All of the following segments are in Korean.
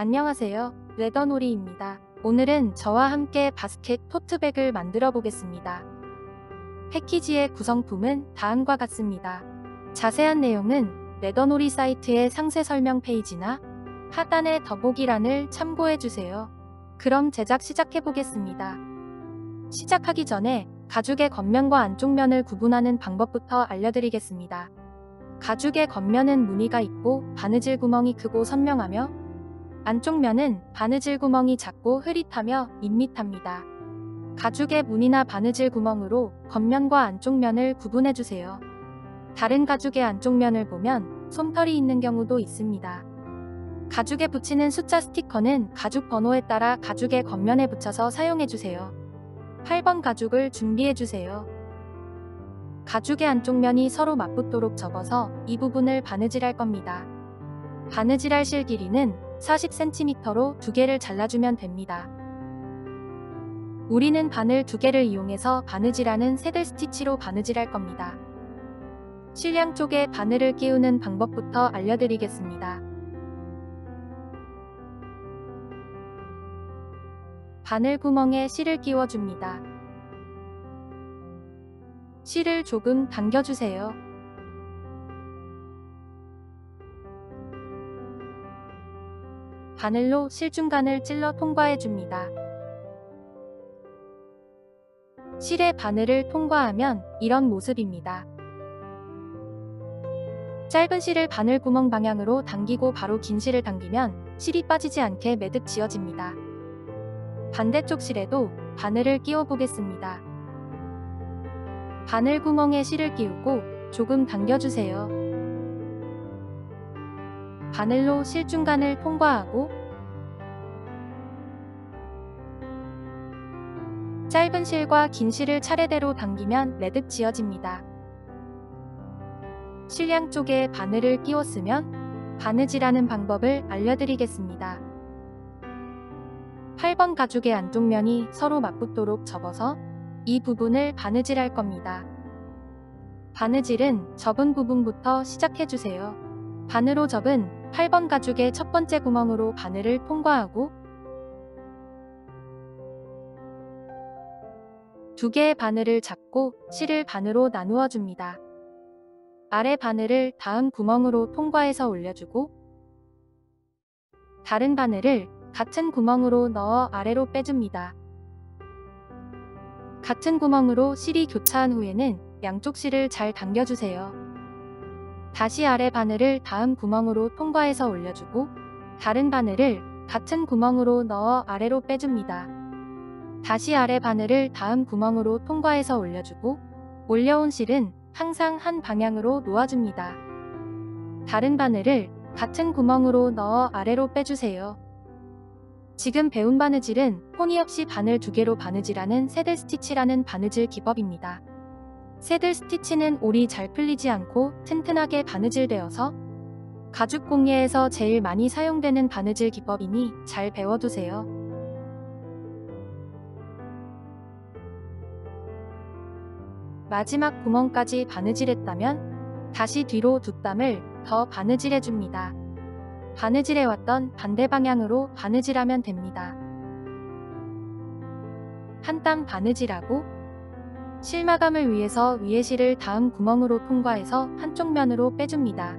안녕하세요. 레더놀이입니다. 오늘은 저와 함께 바스켓 토트백을 만들어 보겠습니다. 패키지의 구성품은 다음과 같습니다. 자세한 내용은 레더놀이 사이트의 상세 설명 페이지나 하단의 더보기란을 참고해주세요. 그럼 제작 시작해 보겠습니다. 시작하기 전에 가죽의 겉면과 안쪽 면을 구분하는 방법부터 알려드리겠습니다. 가죽의 겉면은 무늬가 있고 바느질 구멍이 크고 선명하며 안쪽 면은 바느질 구멍이 작고 흐릿하며 밋밋합니다. 가죽의 무늬나 바느질 구멍으로 겉면과 안쪽 면을 구분해주세요. 다른 가죽의 안쪽 면을 보면 솜털이 있는 경우도 있습니다. 가죽에 붙이는 숫자 스티커는 가죽 번호에 따라 가죽의 겉면에 붙여서 사용해주세요. 8번 가죽을 준비해주세요. 가죽의 안쪽 면이 서로 맞붙도록 접어서 이 부분을 바느질할 겁니다. 바느질할 실 길이는 40cm로 2개를 잘라주면 됩니다. 우리는 바늘 2개를 이용해서 바느질하는 새들 스티치로 바느질할 겁니다. 실 양쪽에 바늘을 끼우는 방법부터 알려드리겠습니다. 바늘 구멍에 실을 끼워줍니다. 실을 조금 당겨주세요. 바늘로 실 중간을 찔러 통과해줍니다. 실의 바늘을 통과하면 이런 모습입니다. 짧은 실을 바늘 구멍 방향으로 당기고 바로 긴 실을 당기면 실이 빠지지 않게 매듭 지어집니다. 반대쪽 실에도 바늘을 끼워 보겠습니다. 바늘 구멍에 실을 끼우고 조금 당겨주세요. 바늘로 실 중간을 통과하고 짧은 실과 긴 실을 차례대로 당기면 매듭 지어집니다. 실 양쪽에 바늘을 끼웠으면 바느질하는 방법을 알려드리겠습니다. 8번 가죽의 안쪽 면이 서로 맞붙도록 접어서 이 부분을 바느질할 겁니다. 바느질은 접은 부분부터 시작해주세요. 반으로 접은 8번 가죽의 첫 번째 구멍으로 바늘을 통과하고 2개의 바늘을 잡고 실을 반으로 나누어 줍니다. 아래 바늘을 다음 구멍으로 통과해서 올려주고 다른 바늘을 같은 구멍으로 넣어 아래로 빼줍니다. 같은 구멍으로 실이 교차한 후에는 양쪽 실을 잘 당겨주세요. 다시 아래 바늘을 다음 구멍으로 통과해서 올려주고 다른 바늘을 같은 구멍으로 넣어 아래로 빼줍니다. 다시 아래 바늘을 다음 구멍으로 통과해서 올려주고 올려온 실은 항상 한 방향으로 놓아줍니다. 다른 바늘을 같은 구멍으로 넣어 아래로 빼주세요. 지금 배운 바느질은 포니 없이 바늘 2개로 바느질하는 새들 스티치라는 바느질 기법입니다. 새들 스티치는 올이 잘 풀리지 않고 튼튼하게 바느질되어서 가죽 공예에서 제일 많이 사용되는 바느질 기법이니 잘 배워두세요. 마지막 구멍까지 바느질했다면 다시 뒤로 2땀을 더 바느질해줍니다. 바느질해왔던 반대 방향으로 바느질하면 됩니다. 한 땀 바느질하고 실 마감을 위해서 위에 실을 다음 구멍으로 통과해서 한쪽 면으로 빼줍니다.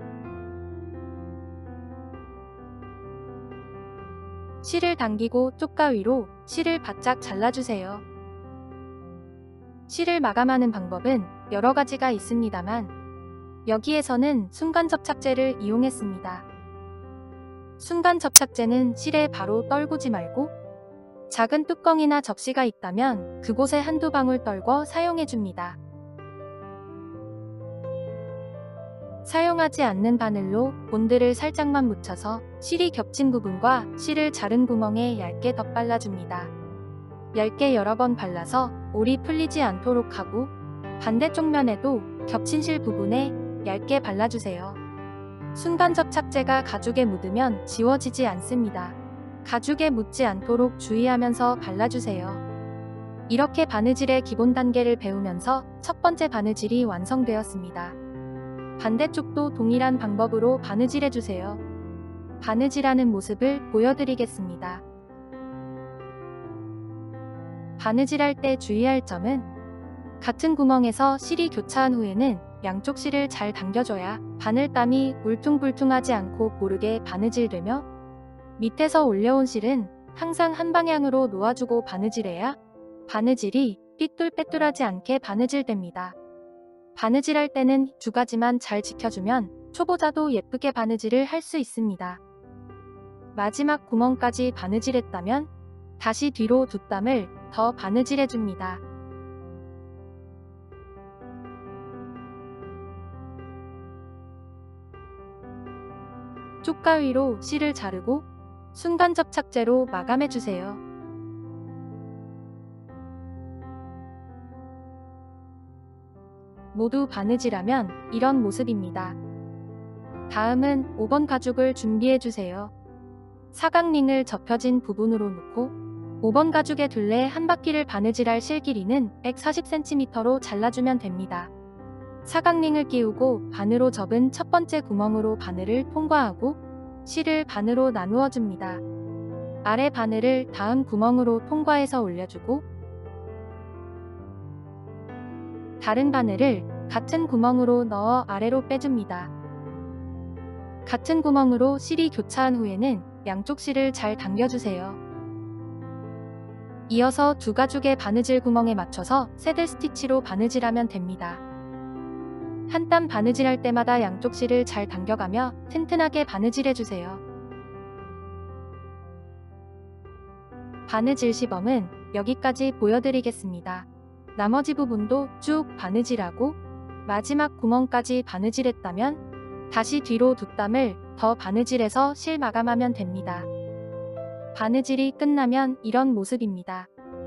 실을 당기고 쪽가위로 실을 바짝 잘라주세요. 실을 마감하는 방법은 여러 가지가 있습니다만 여기에서는 순간 접착제를 이용했습니다. 순간 접착제는 실에 바로 떨구지 말고 작은 뚜껑이나 접시가 있다면 그곳에 한두 방울 떨궈 사용해줍니다. 사용하지 않는 바늘로 본드를 살짝만 묻혀서 실이 겹친 부분과 실을 자른 구멍에 얇게 덧발라줍니다. 얇게 여러 번 발라서 올이 풀리지 않도록 하고 반대쪽 면에도 겹친 실 부분에 얇게 발라주세요. 순간 접착제가 가죽에 묻으면 지워지지 않습니다. 가죽에 묻지 않도록 주의하면서 발라주세요. 이렇게 바느질의 기본 단계를 배우면서 첫 번째 바느질이 완성되었습니다. 반대쪽도 동일한 방법으로 바느질해주세요. 바느질하는 모습을 보여드리겠습니다. 바느질할 때 주의할 점은 같은 구멍에서 실이 교차한 후에는 양쪽 실을 잘 당겨줘야 바늘땀이 울퉁불퉁하지 않고 고르게 바느질되며, 밑에서 올려온 실은 항상 한 방향으로 놓아주고 바느질해야 바느질이 삐뚤빼뚤하지 않게 바느질됩니다. 바느질할 때는 두 가지만 잘 지켜주면 초보자도 예쁘게 바느질을 할 수 있습니다. 마지막 구멍까지 바느질했다면 다시 뒤로 두 땀을 더 바느질해줍니다. 쪽가위로 실을 자르고 순간 접착제로 마감해주세요. 모두 바느질하면 이런 모습입니다. 다음은 5번 가죽을 준비해주세요. 사각링을 접혀진 부분으로 놓고 5번 가죽의 둘레 한 바퀴를 바느질할 실 길이는 140cm로 잘라주면 됩니다. 사각링을 끼우고 반으로 접은 첫 번째 구멍으로 바늘을 통과하고 실을 반으로 나누어 줍니다. 아래 바늘을 다음 구멍으로 통과해서 올려주고 다른 바늘을 같은 구멍으로 넣어 아래로 빼줍니다. 같은 구멍으로 실이 교차한 후에는 양쪽 실을 잘 당겨주세요. 이어서 두 가죽의 바느질 구멍에 맞춰서 새들 스티치로 바느질하면 됩니다. 한 땀 바느질할 때마다 양쪽 실을 잘 당겨가며 튼튼하게 바느질해주세요. 바느질 시범은 여기까지 보여드리겠습니다. 나머지 부분도 쭉 바느질하고 마지막 구멍까지 바느질했다면 다시 뒤로 두 땀을 더 바느질해서 실 마감하면 됩니다. 바느질이 끝나면 이런 모습입니다.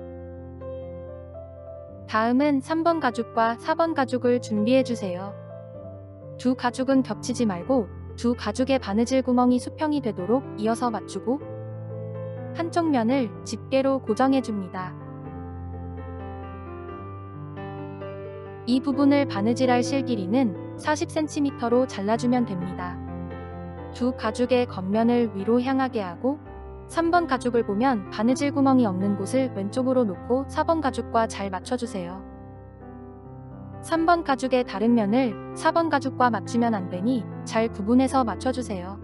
다음은 3번 가죽과 4번 가죽을 준비해주세요. 두 가죽은 겹치지 말고 두 가죽의 바느질 구멍이 수평이 되도록 이어서 맞추고 한쪽 면을 집게로 고정해줍니다. 이 부분을 바느질할 실 길이는 40cm로 잘라주면 됩니다. 두 가죽의 겉면을 위로 향하게 하고 3번 가죽을 보면 바느질 구멍이 없는 곳을 왼쪽으로 놓고 4번 가죽과 잘 맞춰주세요. 3번 가죽의 다른 면을 4번 가죽과 맞추면 안되니 잘 구분해서 맞춰주세요.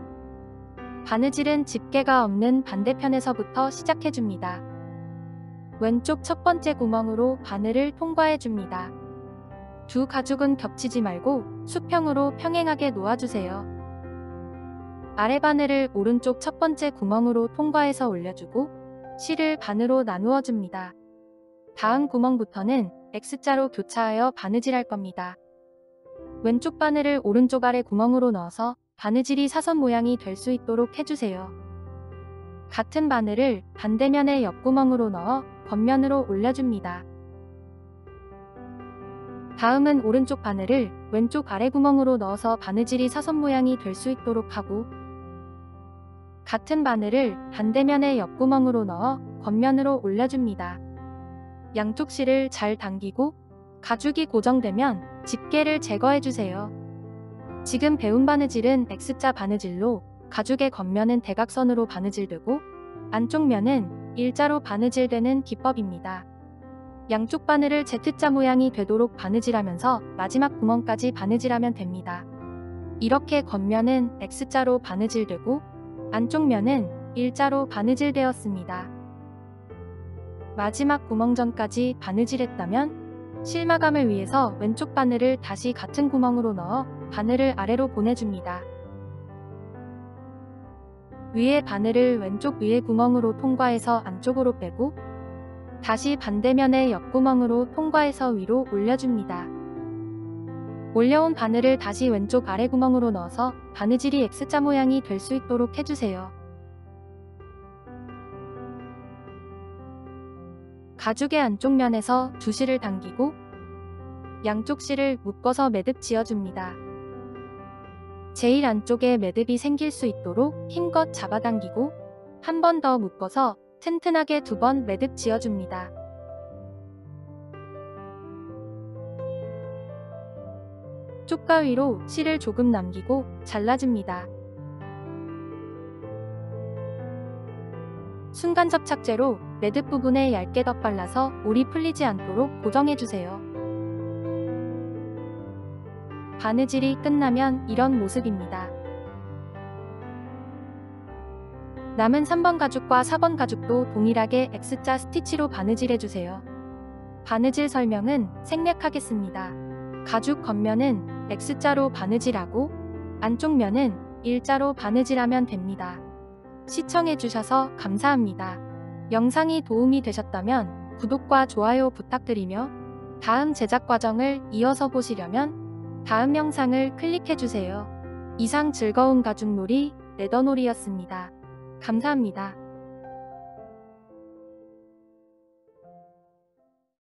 바느질은 집게가 없는 반대편에서부터 시작해줍니다. 왼쪽 첫 번째 구멍으로 바늘을 통과해줍니다. 두 가죽은 겹치지 말고 수평으로 평행하게 놓아주세요. 아래 바늘을 오른쪽 첫 번째 구멍으로 통과해서 올려주고 실을 반으로 나누어 줍니다. 다음 구멍부터는 X자로 교차하여 바느질할 겁니다. 왼쪽 바늘을 오른쪽 아래 구멍으로 넣어서 바느질이 사선 모양이 될 수 있도록 해주세요. 같은 바늘을 반대면의 옆구멍으로 넣어 겉면으로 올려줍니다. 다음은 오른쪽 바늘을 왼쪽 아래 구멍으로 넣어서 바느질이 사선 모양이 될 수 있도록 하고 같은 바늘을 반대면의 옆구멍으로 넣어 겉면으로 올려줍니다. 양쪽 실을 잘 당기고 가죽이 고정되면 집게를 제거해주세요. 지금 배운 바느질은 X자 바느질로 가죽의 겉면은 대각선으로 바느질되고 안쪽 면은 일자로 바느질되는 기법입니다. 양쪽 바늘을 Z자 모양이 되도록 바느질하면서 마지막 구멍까지 바느질하면 됩니다. 이렇게 겉면은 X자로 바느질되고 안쪽 면은 일자로 바느질되었습니다. 마지막 구멍 전까지 바느질했다면 실마감을 위해서 왼쪽 바늘을 다시 같은 구멍으로 넣어 바늘을 아래로 보내줍니다. 위에 바늘을 왼쪽 위에 구멍으로 통과해서 안쪽으로 빼고 다시 반대면의 옆구멍으로 통과해서 위로 올려줍니다. 올려온 바늘을 다시 왼쪽 아래 구멍으로 넣어서 바느질이 X자 모양이 될 수 있도록 해주세요. 가죽의 안쪽 면에서 두 실을 당기고 양쪽 실을 묶어서 매듭 지어줍니다. 제일 안쪽에 매듭이 생길 수 있도록 힘껏 잡아당기고 한 번 더 묶어서 튼튼하게 두 번 매듭 지어줍니다. 쪽가위로 실을 조금 남기고 잘라줍니다. 순간 접착제로 매듭 부분에 얇게 덧발라서 올이 풀리지 않도록 고정해주세요. 바느질이 끝나면 이런 모습입니다. 남은 3번 가죽과 4번 가죽도 동일하게 X자 스티치로 바느질해주세요. 바느질 설명은 생략하겠습니다. 가죽 겉면은 X자로 바느질하고 안쪽 면은 일자로 바느질하면 됩니다. 시청해주셔서 감사합니다. 영상이 도움이 되셨다면 구독과 좋아요 부탁드리며 다음 제작 과정을 이어서 보시려면 다음 영상을 클릭해주세요. 이상 즐거운 가죽놀이 레더놀이였습니다. 감사합니다.